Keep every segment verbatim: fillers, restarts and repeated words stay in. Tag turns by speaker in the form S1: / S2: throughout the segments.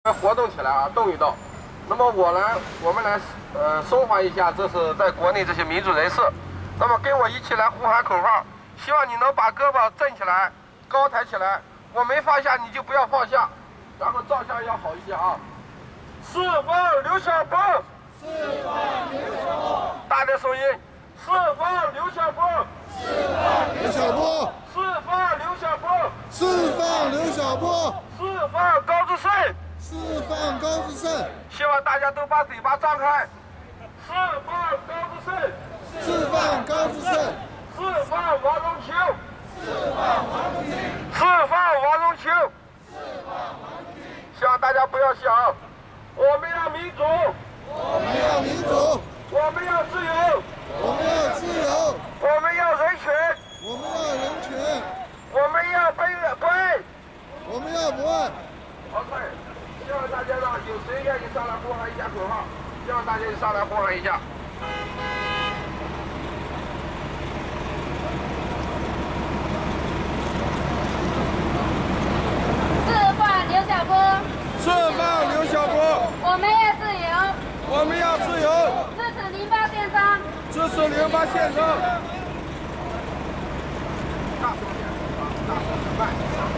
S1: 活动起来啊，动一动。那么我呢，我们来呃收还一下，这是在国内这些民主人士。那么跟我一起来呼喊口号，希望你能把胳膊振起来，高抬起来。我没放下，你就不要放下。然后照相要好一些啊。释放刘晓波！释放刘晓波！大点声音！释放刘晓波！
S2: 释放刘晓波！
S1: 释放刘晓波！
S2: 释放刘晓波！
S1: 释放高志胜！
S2: 释放高志胜！
S1: 希望大家都把嘴巴张开。释放高志胜！
S2: 释放高志胜！
S1: 释放王荣庆！
S2: 释放王荣庆！
S1: 释放王荣庆！
S2: 释放王荣庆！
S1: 希望大家不要想，我们要民主，
S2: 我们要民主，
S1: 我们要自由，
S2: 我们要自由，
S1: 我们要人权，
S2: 我们要人权，
S1: 我们要不不爱。
S2: 我们要不爱。
S1: OK，希望大家让有谁愿意上来呼喊一下口号，希望大家上来呼喊一下。
S3: 释放刘晓波！
S1: 释放刘晓波！
S3: 我们要自由！
S1: 我们要自由！
S3: 支持零八宪章！
S1: 支持零八宪章！大声点，大声点，慢。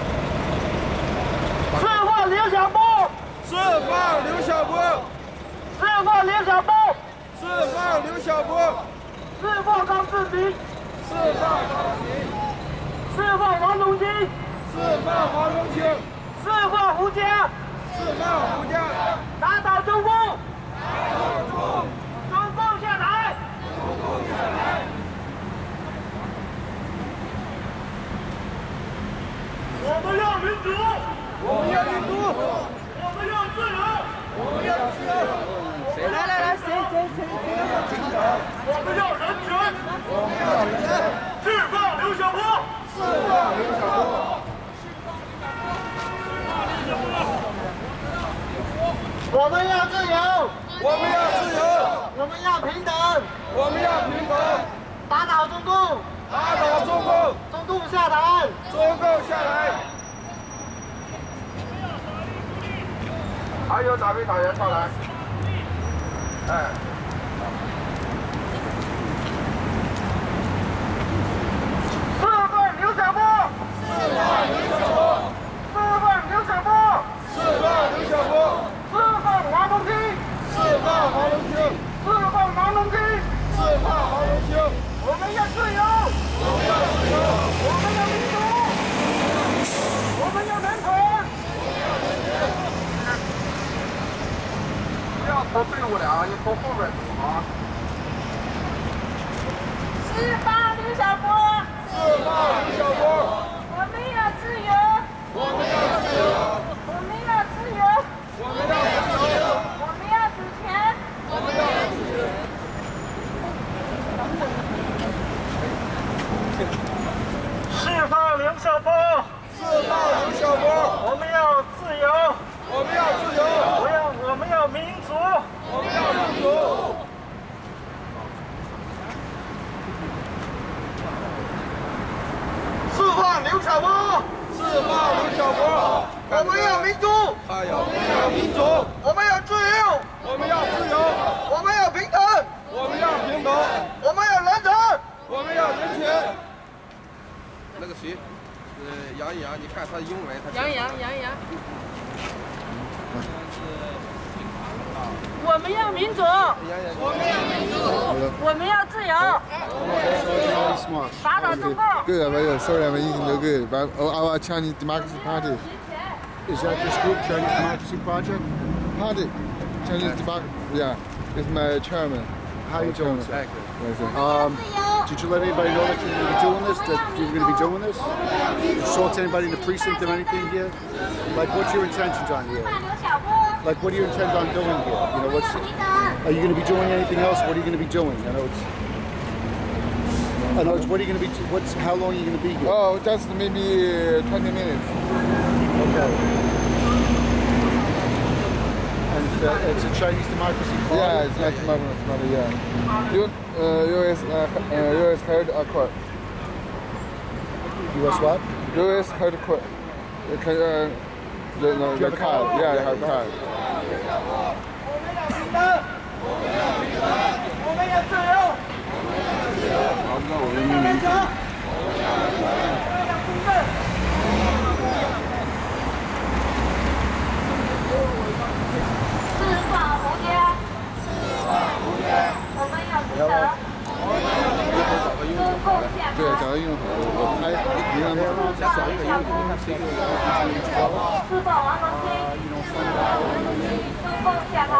S1: 释放刘晓波！释放刘晓波！释放刘晓波！释放刘晓波！释放张志明！释放张志明！释放王荣金！释放王荣庆！释放胡佳！释放胡佳！打倒中共！打倒中共！中共下台！中共下台！我们要民主！我们要民主！我们要自由！我们要自由！来来来，谁谁谁谁要领导？我们要人权！我们要人权！释放刘晓波！释放刘晓波！我们要自由！我们要自由！我们要平等！我们要平等！打倒中共！打倒中共！中共下台！中共下台！还有哪位党员上来？哎。释放刘晓波！释放刘晓波！释放刘晓波！释放刘晓波！释放王荣金！释放王荣庆！释放王荣金！释放王荣庆！我们要自由！我们要自由！我们要民主！我们要人权！不要拖队伍了啊！你从后面走啊！
S3: 释放刘晓波！
S1: 释放刘晓波！
S3: 我们要自由！
S1: 我们要自由！
S3: 我们要自由！
S1: 我们要自由！
S3: 我们要主权！
S1: 我们要主权！释放刘晓波！释放刘晓波！我们要自由！我们要自由！我要我们要民主！我们要民主！释放刘晓波！释放刘晓波！我们要民主！我们要民主！我们要自由！我们要自由！我们要平等！我们要平等！我们要人权！我们要人权！那个谁，呃，杨洋，你看他英文，他
S3: 杨洋，杨洋。我们要民主！
S1: 我们要民主！
S3: 我们要自由！打倒中共！
S2: Good, how are you? Sorry, I'm eating no good. But our Chinese Democracy Party.
S4: Is that this group, Chinese Democracy Project?
S2: Party. Chinese Democracy. Yeah. It's my chairman.
S4: How you doing, sir?
S2: Yes, sir.
S4: Um, did you let anybody know that you were going to be doing this? That you were going to be doing this? Did you talk to anybody in the precinct or anything here? Like, what's your intentions on here? Like, what do you intend on doing here? You know, what's? Are you going to be doing anything else? What are you going to be doing? I know it's. I know it's. What are you going to be? What's? How long are you going to be here?
S2: Oh, just maybe twenty minutes.
S4: Okay. And it's, uh, it's a Chinese Democracy Party?
S2: Yeah, it's not Democracy Party, yeah. You, uh, U S, uh, uh, U S held a court.
S4: U S what?
S2: U S held court. Uh, The, the, the card. Yeah, I have card.
S1: 平等，我们要自由。
S2: 好，那我们明明。
S3: 释放无约，我们要平等。
S2: 对，找个英文好，我拍一样的。
S3: 释放王文清，中共下台。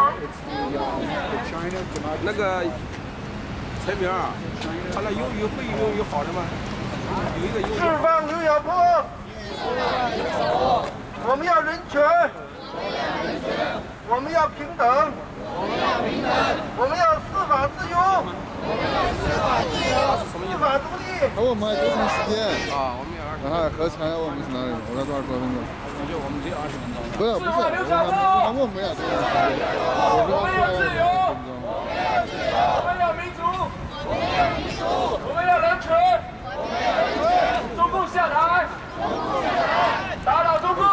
S5: 那个陈明啊，他那英语会英语好的吗？有一个英语。
S1: 释放刘晓波，我们要人权，我们要平等，我们要司法自由，司法独立。
S2: 和我们还多长时间？
S5: 啊，我们要二十。
S2: 然后合起来我们是哪里？我要多少多分钟？
S5: 我觉得我们只有二十分钟。
S2: 不是不是，我们我们没有多少时间。我们要自由，
S1: 我们要民主，我们要人权，中共下台，打倒中共。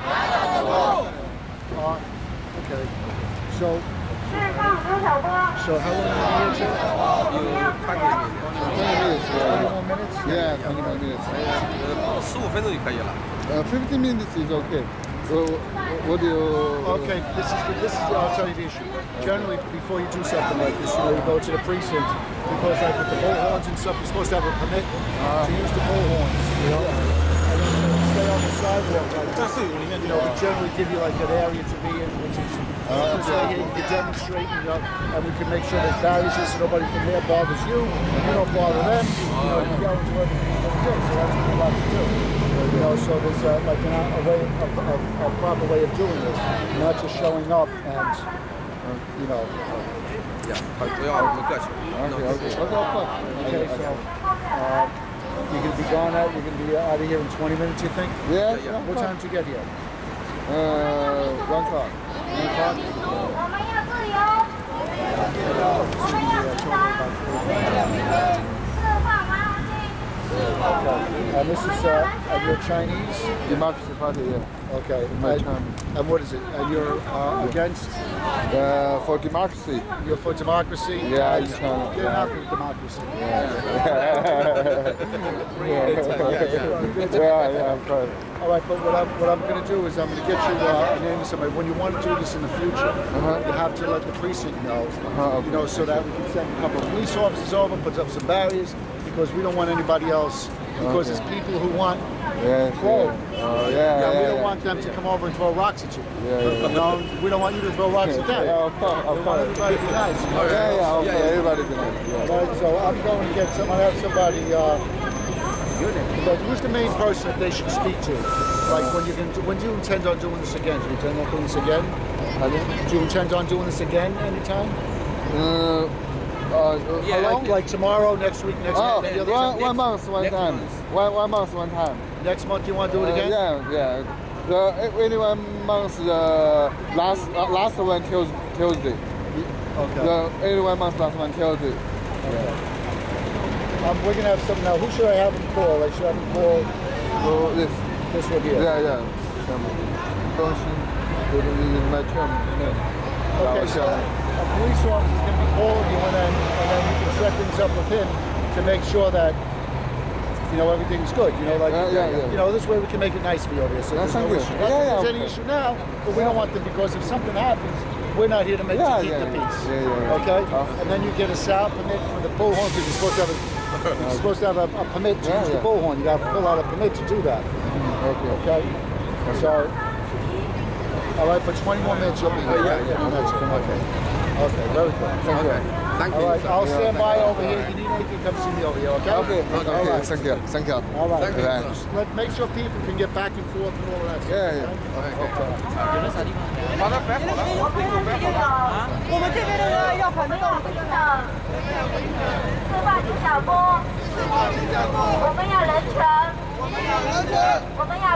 S4: Uh, okay. So,
S3: 释放刘晓波。
S4: so how long are you here?
S2: twenty minutes.
S4: twenty-one minutes?
S2: Yeah, twenty-one minutes.
S5: 呃，十五分钟就可以了。
S2: Uh, fifteen minutes is okay. So, what do you?
S4: Okay, this is the, this is the, I'll tell you the issue. Generally, before you do something like this, you know, you go to the precinct because, like with the bullhorns and stuff, you're supposed to have a permit to use the bullhorns. You know, and then you stay on the sidewalk like this. You know, we generally give you like an area to be in, which is you can stay here, you can demonstrate, you know, and we can make sure there's barriers here so nobody from there bothers you, you don't bother them. You know, you go into everything you're going to do. So that's what we like to do. You know, so there's uh, like an, a way, a, a, a proper way of doing this, not just showing up and, uh, you know.
S5: 不要我们过去。
S2: Okay, okay. Okay, of course.
S4: Okay, so uh, you're going to be gone out. You're going to be out of here in twenty minutes. You think?
S2: Yes.
S4: What time did you get here?
S2: Uh, one o'clock.
S4: One o'clock.
S3: 我们要自由，我们要平等。释放王文清。
S4: Okay. And this is uh, and you're Chinese.
S2: Democracy Party. Yeah.
S4: Okay.
S2: My
S4: And,
S2: China.
S4: and what is it? And you're uh, against?
S2: Uh, for democracy.
S4: You're for democracy.
S2: Yeah, in China.
S4: You're not for democracy.
S2: Yeah, yeah, of course.
S4: All right, but what I'm what I'm going to do is I'm going to get you uh, a name of somebody. When you want to do this in the future,
S2: Uh-huh.
S4: you have to let the precinct know.
S2: Uh-huh, okay.
S4: You know, so that we can send a couple of police officers over, put up some barriers, because we don't want anybody else. Because
S2: Okay.
S4: there's people who want
S2: Yes,
S4: control.
S2: yeah. Oh, yeah,
S4: Yeah,
S2: yeah,
S4: we
S2: yeah.
S4: don't want them to come over and throw rocks at you.
S2: Yeah, yeah.
S4: You know, we don't want you to throw rocks at them.
S2: Yeah, of course, of
S4: We want
S2: course.
S4: everybody to be nice. you know?
S2: Yeah, yeah, of course. Everybody can. Yeah.
S4: Right, so I'm going to get some. I have somebody. Uh, but who's the main person that they should speak to? Like when you can, when do you intend on doing this again? Do you intend on doing this again?
S2: Pardon?
S4: Do you intend on doing this again anytime?
S2: Uh, uh, how long?
S4: Like, like tomorrow, next week, next
S2: Oh,
S4: month, any other
S2: one,
S4: time?
S2: one month, one
S5: next
S2: time.
S5: month.
S2: One, one month, one time.
S4: Next month you want to do it
S2: Uh,
S4: again?
S2: yeah, yeah. The only one month, the last uh, last one Tues- Tuesday.
S4: Okay.
S2: The only one month, last one Tuesday.
S4: Um, we're gonna have some now. Who should I have him call? I should have him call
S2: So this,
S4: this one here.
S2: yeah, yeah. Chairman. Don't you? This is my chairman. Yeah.
S4: Okay,
S2: Our
S4: so
S2: chairman.
S4: a police officer is going to be calling you, and then and then you can set things up with him to make sure that you know everything's good. You know, like
S2: Uh, yeah, yeah.
S4: you know, this way we can make it nice for you over here. So
S2: Yeah,
S4: there's
S2: thank
S4: no
S2: you.
S4: issue.
S2: Yeah,
S4: Not that
S2: yeah,
S4: there's
S2: of
S4: any
S2: course.
S4: issue now, but we don't want them because if something happens, we're not here to make
S2: Yeah,
S4: to keep
S2: yeah,
S4: the
S2: yeah.
S4: peace.
S2: Yeah, yeah, yeah.
S4: Okay,
S2: Uh,
S4: and then you get a sound permit for the bullhorn because you're supposed to have a you're supposed to have a, a permit to
S2: Yeah,
S4: use the
S2: yeah.
S4: bullhorn. You got to fill out a permit to do that.
S2: Okay.
S4: Okay, so all right, for twenty more minutes you'll be here.
S5: yeah,
S4: right?
S5: yeah.
S4: That's good. Okay, okay, very good.
S2: Thank you.
S5: Thank
S4: All
S5: you.
S4: right, I'll
S2: Yeah,
S4: stand
S2: thank
S4: by
S2: you.
S4: over here. If you need anything, come see me over here, okay?
S2: Okay. Okay.
S4: All right.
S2: Thank you. Thank you.
S4: All right.
S5: Thank you.
S2: Right.
S4: Just let, make sure people can get back and forth and all of that stuff.
S2: Yeah, yeah.
S4: Okay.
S5: 把它摆好了，这个摆好了。
S3: 我们这边的人要反动。平等，释放刘晓波，我们要人权，我们要人权，我们要